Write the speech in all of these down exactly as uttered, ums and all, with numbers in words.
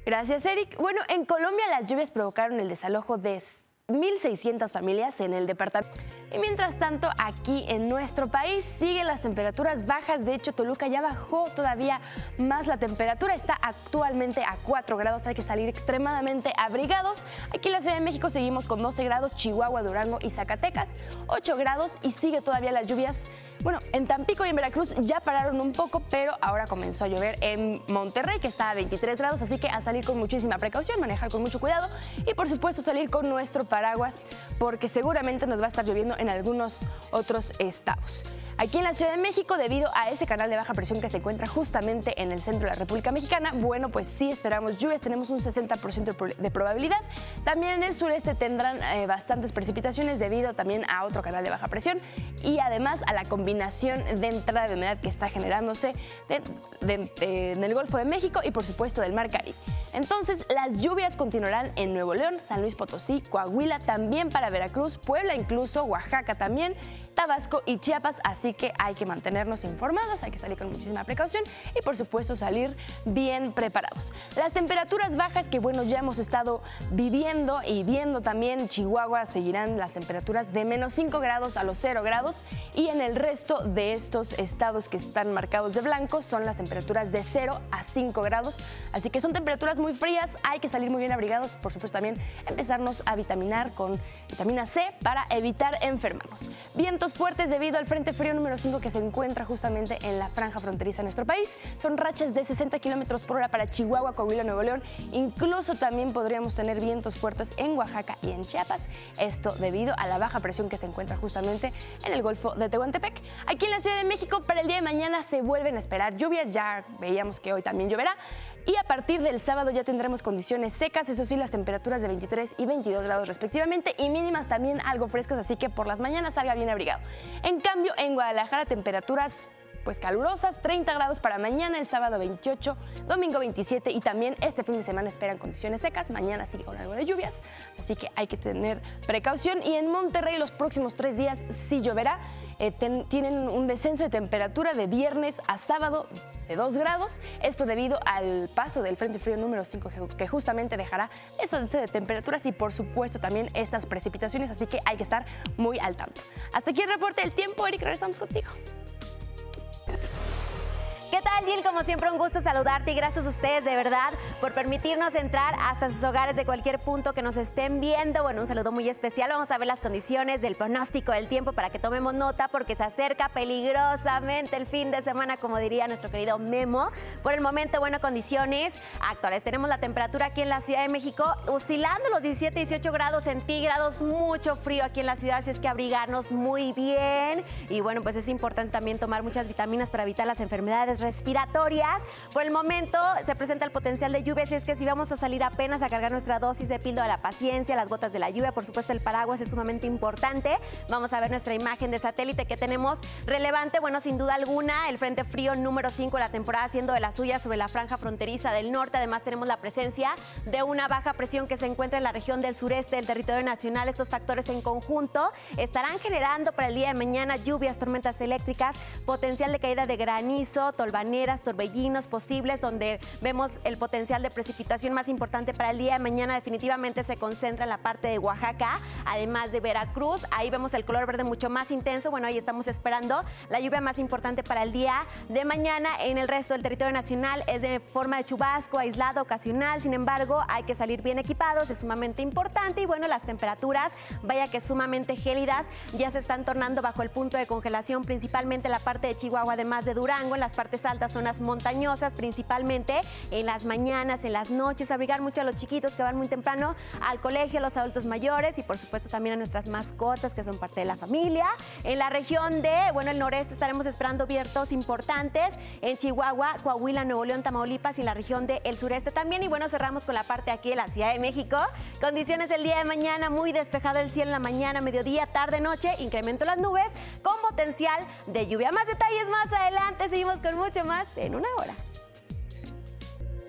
Gracias, Eric. Bueno, en Colombia las lluvias provocaron el desalojo de mil seiscientas familias en el departamento. Y mientras tanto, aquí en nuestro país siguen las temperaturas bajas. De hecho, Toluca ya bajó todavía más la temperatura. Está actualmente a cuatro grados. Hay que salir extremadamente abrigados. Aquí en la Ciudad de México seguimos con doce grados. Chihuahua, Durango y Zacatecas, ocho grados. Y sigue todavía las lluvias. Bueno, en Tampico y en Veracruz ya pararon un poco, pero ahora comenzó a llover en Monterrey, que está a veintitrés grados. Así que a salir con muchísima precaución, manejar con mucho cuidado y, por supuesto, salir con nuestro paraguas, porque seguramente nos va a estar lloviendo en algunos otros estados. Aquí en la Ciudad de México, debido a ese canal de baja presión que se encuentra justamente en el centro de la República Mexicana, bueno, pues sí esperamos lluvias, tenemos un sesenta por ciento de probabilidad. También en el sureste tendrán eh, bastantes precipitaciones debido también a otro canal de baja presión y además a la combinación de entrada de humedad que está generándose de, de, de, en el Golfo de México y por supuesto del Mar Caribe. Entonces, las lluvias continuarán en Nuevo León, San Luis Potosí, Coahuila, también para Veracruz, Puebla, incluso Oaxaca también, Tabasco y Chiapas, así que hay que mantenernos informados, hay que salir con muchísima precaución y por supuesto salir bien preparados. Las temperaturas bajas que bueno ya hemos estado viviendo y viendo también en Chihuahua seguirán las temperaturas de menos cinco grados a los cero grados y en el resto de estos estados que están marcados de blanco son las temperaturas de cero a cinco grados, así que son temperaturas muy frías, hay que salir muy bien abrigados, por supuesto también empezarnos a vitaminar con vitamina C para evitar enfermarnos. Vientos fuertes debido al frente frío número cinco que se encuentra justamente en la franja fronteriza de nuestro país. Son rachas de sesenta kilómetros por hora para Chihuahua, Coahuila, Nuevo León. Incluso también podríamos tener vientos fuertes en Oaxaca y en Chiapas. Esto debido a la baja presión que se encuentra justamente en el Golfo de Tehuantepec. Aquí en la Ciudad de México, para el día de mañana se vuelven a esperar lluvias. Ya veíamos que hoy también lloverá. Y a partir del sábado ya tendremos condiciones secas, eso sí, las temperaturas de veintitrés y veintidós grados respectivamente y mínimas también algo frescas, así que por las mañanas salga bien abrigado. En cambio, en Guadalajara temperaturas pues calurosas, treinta grados para mañana, el sábado veintiocho, domingo veintisiete y también este fin de semana esperan condiciones secas, mañana sigue con algo de lluvias, así que hay que tener precaución. Y en Monterrey los próximos tres días sí lloverá, eh, ten, tienen un descenso de temperatura de viernes a sábado de dos grados, esto debido al paso del frente frío número cinco que justamente dejará esos de temperaturas y por supuesto también estas precipitaciones, así que hay que estar muy al tanto. Hasta aquí el reporte del tiempo, Eric, regresamos contigo. ¿Qué tal, Jill? Como siempre, un gusto saludarte y gracias a ustedes de verdad por permitirnos entrar hasta sus hogares de cualquier punto que nos estén viendo. Bueno, un saludo muy especial. Vamos a ver las condiciones del pronóstico del tiempo para que tomemos nota porque se acerca peligrosamente el fin de semana, como diría nuestro querido Memo. Por el momento, bueno, condiciones actuales. Tenemos la temperatura aquí en la Ciudad de México oscilando los diecisiete, dieciocho grados centígrados. Mucho frío aquí en la ciudad, así es que abrigarnos muy bien. Y bueno, pues es importante también tomar muchas vitaminas para evitar las enfermedades respiratorias. Por el momento se presenta el potencial de lluvia, así es que si vamos a salir apenas a cargar nuestra dosis de píldora de la paciencia, las gotas de la lluvia, por supuesto el paraguas es sumamente importante. Vamos a ver nuestra imagen de satélite que tenemos relevante, bueno, sin duda alguna, el frente frío número cinco de la temporada haciendo de la suya sobre la franja fronteriza del norte. Además tenemos la presencia de una baja presión que se encuentra en la región del sureste del territorio nacional. Estos factores en conjunto estarán generando para el día de mañana lluvias, tormentas eléctricas, potencial de caída de granizo, tolvaneras, torbellinos posibles, donde vemos el potencial de precipitación más importante para el día de mañana. Definitivamente se concentra en la parte de Oaxaca, además de Veracruz. Ahí vemos el color verde mucho más intenso. Bueno, ahí estamos esperando la lluvia más importante para el día de mañana. En el resto del territorio nacional es de forma de chubasco, aislado, ocasional. Sin embargo, hay que salir bien equipados, es sumamente importante. Y bueno, las temperaturas, vaya que sumamente gélidas, ya se están tornando bajo el punto de congelación, principalmente en la parte de Chihuahua, además de Durango, en las partes altas, zonas montañosas, principalmente en las mañanas, en las noches, abrigar mucho a los chiquitos que van muy temprano al colegio, a los adultos mayores y por supuesto también a nuestras mascotas que son parte de la familia. En la región de, bueno, el noreste estaremos esperando vientos importantes en Chihuahua, Coahuila, Nuevo León, Tamaulipas y en la región del sureste también. Y bueno, cerramos con la parte aquí de la Ciudad de México. Condiciones el día de mañana, muy despejado el cielo en la mañana, mediodía, tarde, noche, incremento las nubes con potencial de lluvia. Más detalles más adelante, seguimos con mucho más en una hora.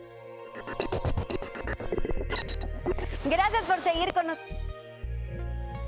Gracias por seguir con nosotros.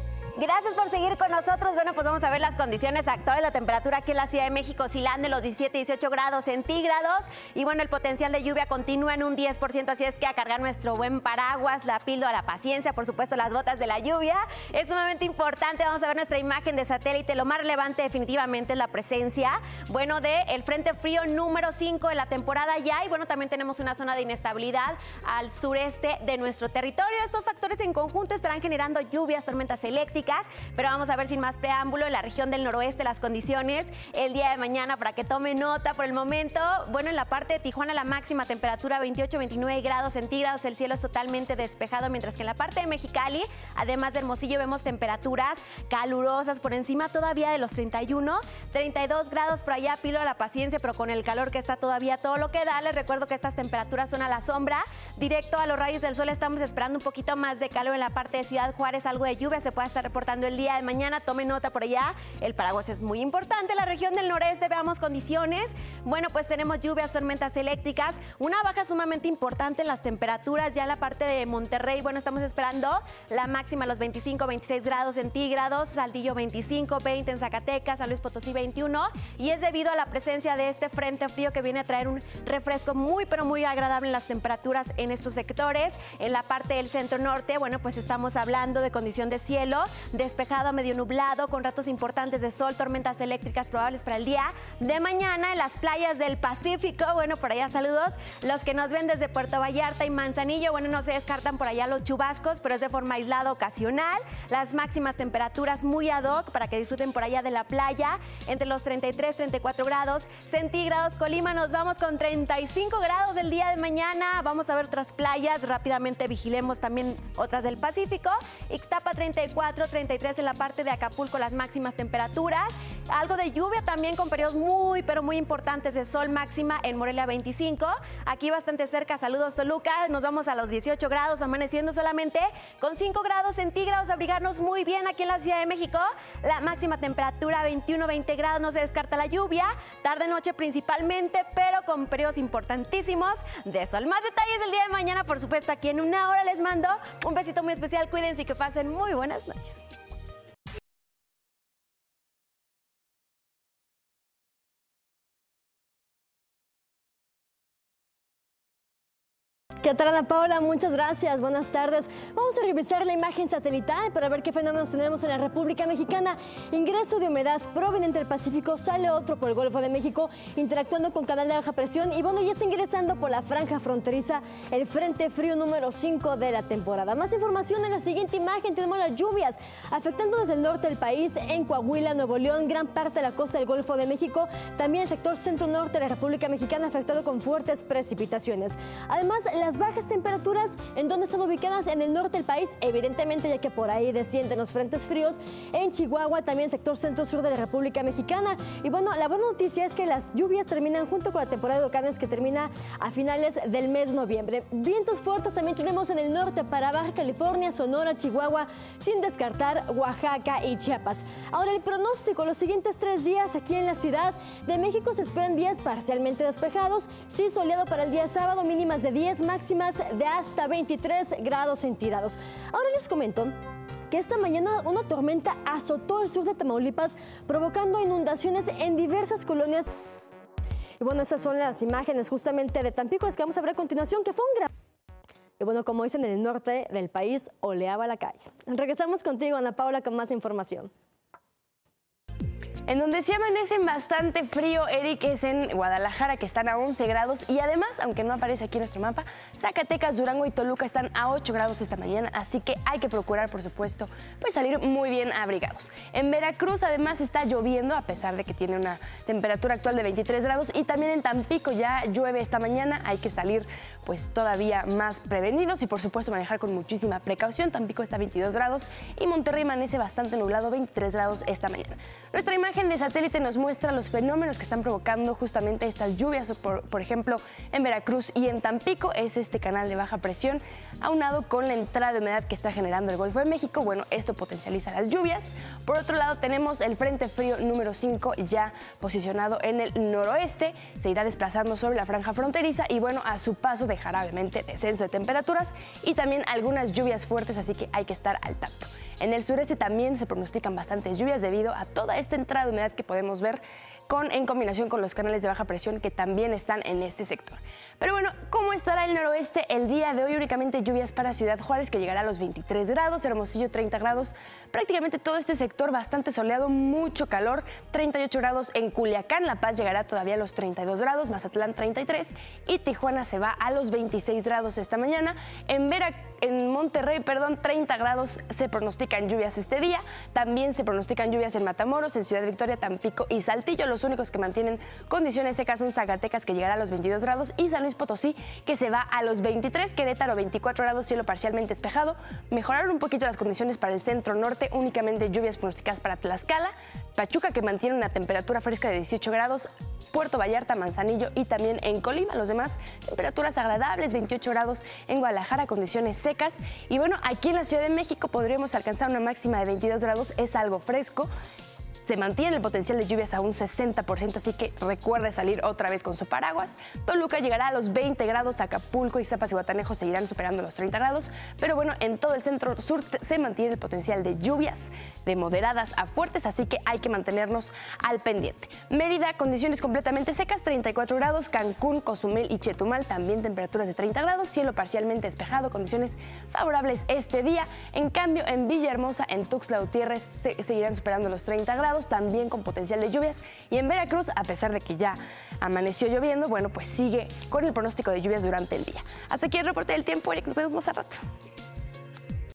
Gracias por seguir con nosotros. Bueno, pues vamos a ver las condiciones actuales. La temperatura aquí en la Ciudad de México oscilando en los diecisiete, dieciocho grados centígrados. Y bueno, el potencial de lluvia continúa en un diez por ciento, así es que a cargar nuestro buen paraguas, la píldora, la paciencia, por supuesto las botas de la lluvia. Es sumamente importante. Vamos a ver nuestra imagen de satélite. Lo más relevante definitivamente es la presencia, bueno, del Frente Frío número cinco de la temporada ya. Y bueno, también tenemos una zona de inestabilidad al sureste de nuestro territorio. Estos factores en conjunto estarán generando lluvias, tormentas eléctricas, pero vamos a ver sin más preámbulo en la región del noroeste las condiciones el día de mañana para que tome nota. Por el momento, bueno, en la parte de Tijuana la máxima temperatura veintiocho, veintinueve grados centígrados, el cielo es totalmente despejado, mientras que en la parte de Mexicali, además de Hermosillo, vemos temperaturas calurosas por encima todavía de los treinta y uno, treinta y dos grados por allá, píldora la paciencia, pero con el calor que está todavía todo lo que da. Les recuerdo que estas temperaturas son a la sombra, directo a los rayos del sol. Estamos esperando un poquito más de calor en la parte de Ciudad Juárez, algo de lluvia se puede estar reportando el día de mañana. Tome nota por allá, el paraguas es muy importante. La región del noreste, veamos condiciones. Bueno, pues tenemos lluvias, tormentas eléctricas, una baja sumamente importante en las temperaturas. Ya en la parte de Monterrey, bueno, estamos esperando la máxima los veinticinco, veintiséis grados centígrados, Saltillo veinticinco, veinte en Zacatecas, San Luis Potosí veintiuno, y es debido a la presencia de este frente frío que viene a traer un refresco muy pero muy agradable en las temperaturas en estos sectores. En la parte del centro norte, bueno, pues estamos hablando de condición de cielo despejado a medio nublado, con ratos importantes de sol, tormentas eléctricas probables para el día de mañana en las playas del Pacífico. Bueno, por allá saludos los que nos ven desde Puerto Vallarta y Manzanillo. Bueno, no se descartan por allá los chubascos, pero es de forma aislada, ocasional. Las máximas temperaturas muy ad hoc para que disfruten por allá de la playa, entre los treinta y tres, treinta y cuatro grados centígrados. Colima, nos vamos con treinta y cinco grados el día de mañana. Vamos a ver otras playas, rápidamente vigilemos también otras del Pacífico. Ixtapa treinta y cuatro, treinta y tres en la parte de Acapulco, las máximas temperaturas. Algo de lluvia también con periodos muy pero muy importantes de sol, máxima en Morelia veinticinco. Aquí bastante cerca, saludos Toluca, nos vamos a los dieciocho grados, amaneciendo solamente con cinco grados centígrados, abrigarnos muy bien aquí en la Ciudad de México. La máxima temperatura veintiuno, veinte grados, no se descarta la lluvia, tarde noche principalmente, pero con periodos importantísimos de sol. Más detalles el día de mañana, por supuesto, aquí en una hora. Les mando un besito muy especial, cuídense y que pasen muy buenas noches. ¿Qué tal, Ana Paula? Muchas gracias. Buenas tardes. Vamos a revisar la imagen satelital para ver qué fenómenos tenemos en la República Mexicana. Ingreso de humedad proveniente del Pacífico, sale otro por el Golfo de México, interactuando con canal de baja presión. Y bueno, ya está ingresando por la franja fronteriza el Frente Frío número cinco de la temporada. Más información en la siguiente imagen. Tenemos las lluvias afectando desde el norte del país, en Coahuila, Nuevo León, gran parte de la costa del Golfo de México. También el sector centro-norte de la República Mexicana afectado con fuertes precipitaciones. Además, las bajas temperaturas en donde están ubicadas en el norte del país, evidentemente ya que por ahí descienden los frentes fríos, en Chihuahua, también sector centro-sur de la República Mexicana. Y bueno, la buena noticia es que las lluvias terminan junto con la temporada de huracanes que termina a finales del mes de noviembre. Vientos fuertes también tenemos en el norte para Baja California, Sonora, Chihuahua, sin descartar Oaxaca y Chiapas. Ahora el pronóstico, los siguientes tres días aquí en la Ciudad de México se esperan días parcialmente despejados, sí soleado para el día sábado, mínimas de diez, máximas de hasta veintitrés grados centígrados. Ahora les comento que esta mañana una tormenta azotó el sur de Tamaulipas, provocando inundaciones en diversas colonias. Y bueno, esas son las imágenes justamente de Tampico, las que vamos a ver a continuación, que fue un gran... Y bueno, como dicen, en el norte del país oleaba la calle. Regresamos contigo, Ana Paula, con más información. En donde sí amanecen bastante frío, Eric, es en Guadalajara, que están a once grados, y además, aunque no aparece aquí en nuestro mapa, Zacatecas, Durango y Toluca están a ocho grados esta mañana, así que hay que procurar, por supuesto, pues salir muy bien abrigados. En Veracruz, además, está lloviendo, a pesar de que tiene una temperatura actual de veintitrés grados, y también en Tampico ya llueve esta mañana, hay que salir pues todavía más prevenidos y, por supuesto, manejar con muchísima precaución. Tampico está a veintidós grados y Monterrey amanece bastante nublado, veintitrés grados esta mañana. Nuestra imagen de satélite nos muestra los fenómenos que están provocando justamente estas lluvias, por, por ejemplo, en Veracruz y en Tampico. Es este canal de baja presión, aunado con la entrada de humedad que está generando el Golfo de México. Bueno, esto potencializa las lluvias. Por otro lado, tenemos el Frente Frío número cinco ya posicionado en el noroeste. Se irá desplazando sobre la franja fronteriza y, bueno, a su paso dejará obviamente descenso de temperaturas y también algunas lluvias fuertes, así que hay que estar al tanto. En el sureste también se pronostican bastantes lluvias debido a toda esta entrada de humedad que podemos ver con, en combinación con los canales de baja presión que también están en este sector. Pero bueno, ¿cómo estará el noroeste el día de hoy? Únicamente lluvias para Ciudad Juárez, que llegará a los veintitrés grados, Hermosillo treinta grados, prácticamente todo este sector bastante soleado, mucho calor, treinta y ocho grados en Culiacán, La Paz llegará todavía a los treinta y dos grados, Mazatlán treinta y tres y Tijuana se va a los veintiséis grados esta mañana. En Vera, en Monterrey, perdón, treinta grados se pronostican lluvias este día, también se pronostican lluvias en Matamoros, en Ciudad Victoria, Tampico y Saltillo. Los únicos que mantienen condiciones secas son Zacatecas, que llegará a los veintidós grados, y San Luis Potosí, que se va a los veintitrés, Querétaro veinticuatro grados, cielo parcialmente despejado. Mejoraron un poquito las condiciones para el centro norte, únicamente lluvias pronosticadas para Tlaxcala, Pachuca, que mantiene una temperatura fresca de dieciocho grados, Puerto Vallarta, Manzanillo y también en Colima. Los demás, temperaturas agradables, veintiocho grados en Guadalajara, condiciones secas. Y bueno, aquí en la Ciudad de México podríamos alcanzar una máxima de veintidós grados, es algo fresco. Se mantiene el potencial de lluvias a un sesenta por ciento, así que recuerde salir otra vez con su paraguas. Toluca llegará a los veinte grados, Acapulco, Iztapas y Guatanejo seguirán superando los treinta grados, pero bueno, en todo el centro sur se mantiene el potencial de lluvias de moderadas a fuertes, así que hay que mantenernos al pendiente. Mérida, condiciones completamente secas, treinta y cuatro grados, Cancún, Cozumel y Chetumal también temperaturas de treinta grados, cielo parcialmente despejado, condiciones favorables este día. En cambio, en Villahermosa, en Tuxtla Gutiérrez se seguirán superando los treinta grados, también con potencial de lluvias, y en Veracruz, a pesar de que ya amaneció lloviendo, bueno, pues sigue con el pronóstico de lluvias durante el día. Hasta aquí el reporte del tiempo, Eric, nos vemos más al rato.